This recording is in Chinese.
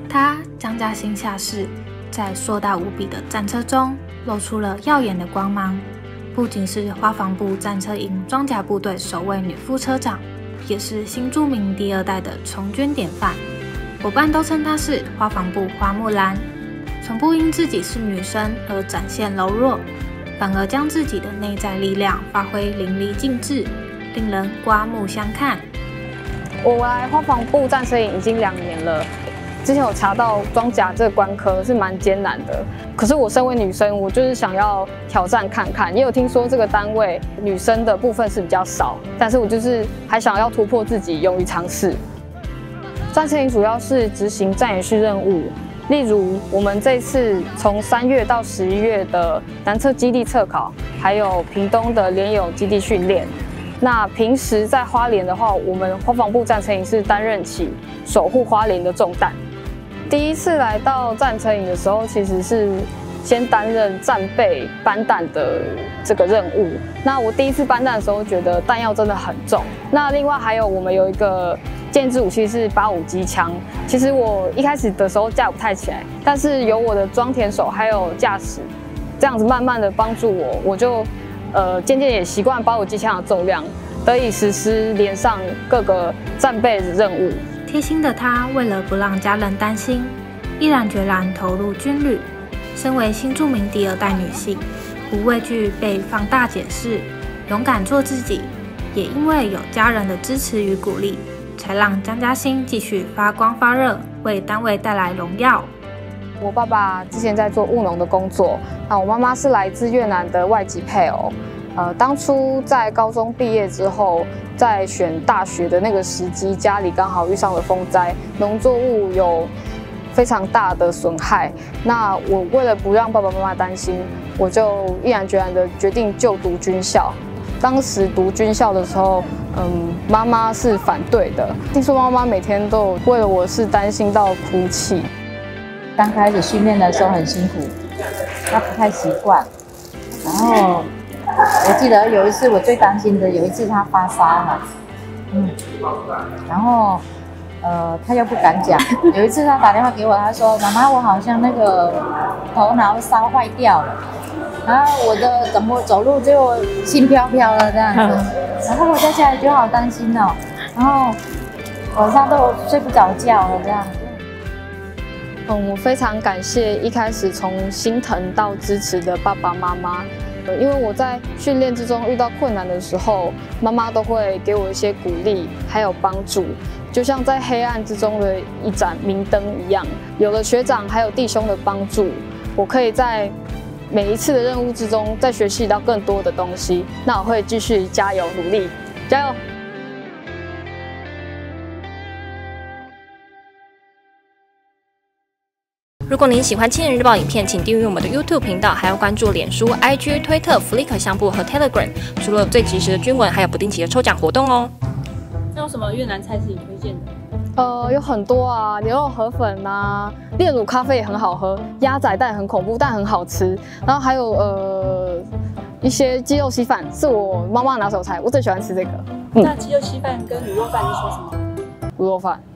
他江家兴下士，在硕大无比的战车中露出了耀眼的光芒。不仅是花防部战车营装甲部队首位女副车长，也是新住民第2代的从军典范。伙伴都称她是花防部花木兰，从不因自己是女生而展现柔弱，反而将自己的内在力量发挥淋漓尽致，令人刮目相看。 我来花防部战车营已经2年了。之前有查到装甲这个关科是蛮艰难的，可是我身为女生，我就是想要挑战看看。也有听说这个单位女生的部分是比较少，但是我就是还想要突破自己，勇于尝试。战车营主要是执行战演训任务，例如我们这次从3月到11月的南侧基地测考，还有屏东的联友基地训练。那平时在花莲的话，我们花防部战车营是担任起守护花莲的重担。第一次来到战车营的时候，其实是先担任战备搬弹的这个任务。那我第一次搬弹的时候，觉得弹药真的很重。那另外还有我们有一个建制武器是85机枪，其实我一开始的时候架不太起来，但是有我的装填手还有驾驶这样子慢慢的帮助我，我就渐渐也习惯85机枪的重量，得以实施连上各个战备任务。 贴心的她，为了不让家人担心，毅然决然投入军旅。身为新住民第2代女性，不畏惧被放大检视，勇敢做自己。也因为有家人的支持与鼓励，才让江家兴继续发光发热，为单位带来荣耀。 我爸爸之前在做务农的工作，那我妈妈是来自越南的外籍配偶。当初在高中毕业之后，在选大学的那个时机，家里刚好遇上了风灾，农作物有非常大的损害。那我为了不让爸爸妈妈担心，我就毅然决然的决定就读军校。当时读军校的时候，妈妈是反对的。听说妈妈每天都为了我是担心到哭泣。 刚开始训练的时候很辛苦，她不太习惯，然后。我记得有一次我最担心的，有一次他发烧了，然后他又不敢讲。有一次他打电话给我，他说：“妈妈，我好像那个头脑烧坏掉了，然后我的怎么走路就轻飘飘了这样子。”然后我在家里就好担心哦，然后晚上都睡不着觉了这样。 我非常感谢一开始从心疼到支持的爸爸妈妈。因为我在训练之中遇到困难的时候，妈妈都会给我一些鼓励，还有帮助，就像在黑暗之中的一盏明灯一样。有了学长还有弟兄的帮助，我可以在每一次的任务之中再学习到更多的东西。那我会继续加油努力，加油！ 如果您喜欢青年日报影片，请订阅我们的 YouTube 频道，还要关注脸书、IG、推特、Flickr 相簿和 Telegram。除了最及时的军文，还有不定期的抽奖活动哦。 那有什么越南菜是你推荐的？ 有很多啊，牛肉河粉啊，炼乳咖啡也很好喝，鸭仔蛋很恐怖但很好吃。然后还有一些鸡肉稀饭是我妈妈拿手菜，我最喜欢吃这个。 那鸡肉稀饭跟卤肉饭你选什么？ 卤肉饭。